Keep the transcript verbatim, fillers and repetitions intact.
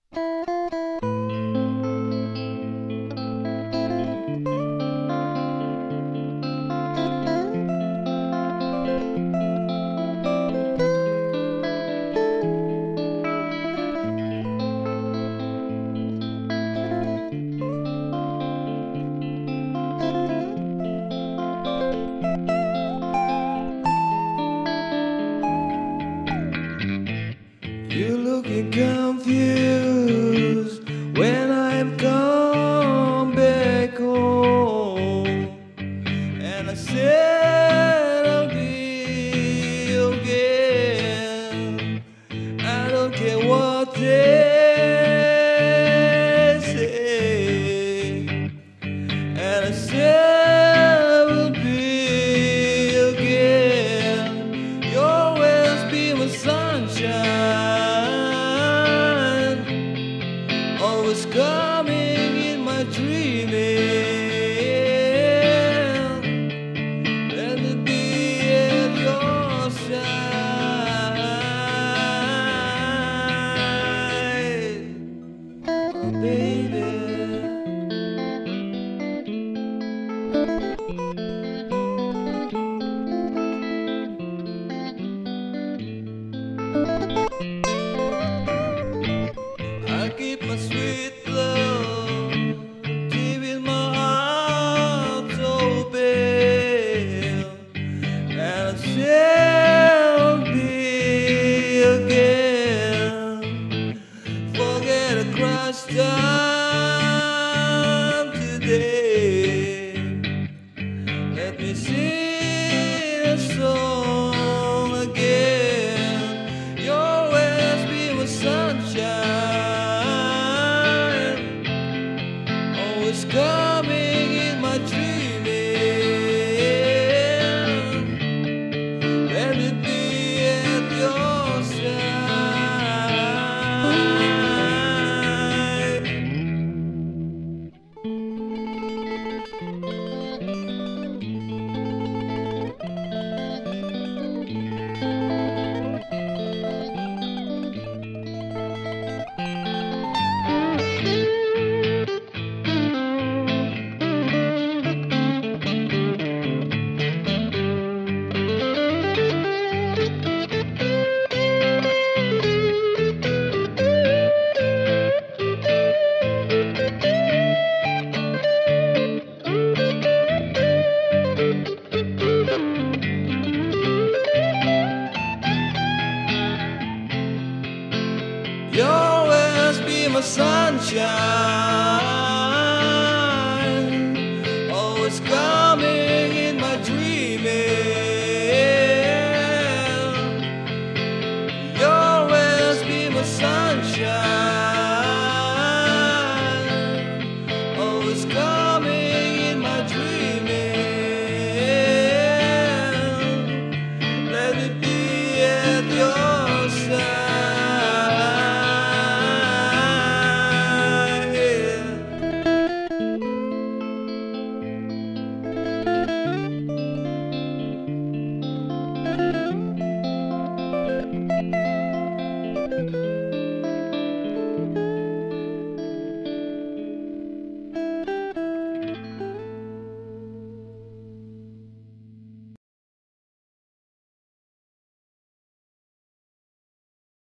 You're looking confused when I've come back home, and I said I'll be again. I don't care what they say, and I said I will be again. You'll always be my sunshine, always coming in my dreaming. Let me be at your side, oh baby. I keep my sweet love deep in my heart open, and I shall be again. Forget a crash time today. Let me sing a song again. You'll always be my sunshine, always coming in my dreaming. Let me be at your You'll always be my sunshine.